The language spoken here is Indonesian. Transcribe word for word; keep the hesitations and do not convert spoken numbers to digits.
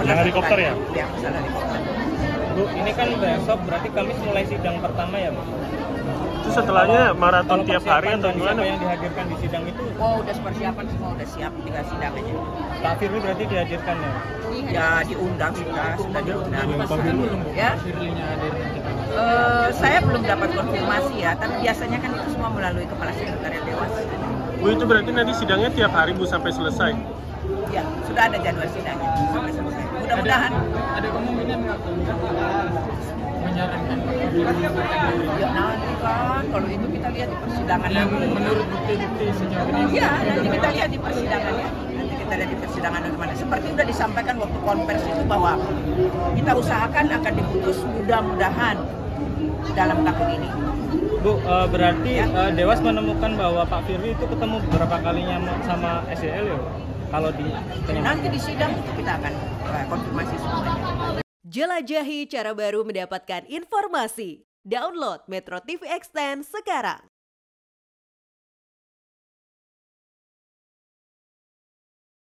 Yang helikopter ya? Iya, masalah helikopter. Bu, ini kan besok berarti Kamis mulai sidang pertama ya, Bu? Itu setelahnya maraton Kalau tiap hari persiapan atau dan gimana? siapa yang dihadirkan di sidang itu? Oh, udah persiapan semua, udah siap, tinggal sidang aja. Pak Firly berarti dihadirkan ya? Ya diundang sudah, sudah diundang. Ya. Eh, saya belum dapat konfirmasi ya, tapi biasanya kan itu semua melalui Kepala Sekretariat Dewas. Bu, itu berarti nanti sidangnya tiap hari Bu sampai selesai? Ya, sudah ada jadwal sidangnya sampai selesai. Mudah-mudahan. Ada kemungkinan nggak menyarankan Ya nanti kan, kalau itu kita lihat di persidangan. yang nanti. menurut bukti-bukti sejauh ini? Iya, nanti kita lihat di persidangan ya. Nanti kita lihat di persidangan bagaimana. Seperti sudah disampaikan waktu konversi itu bahwa kita usahakan akan diputus mudah-mudahan dalam tahun ini. Bu, uh, berarti Ya. uh, Dewas menemukan bahwa Pak Firly itu ketemu beberapa kalinya sama S E L ya, Bu? Kalau di Nanti di sidang itu kita akan uh, konfirmasi semuanya. Jelajahi cara baru mendapatkan informasi. Download Metro T V Extend sekarang.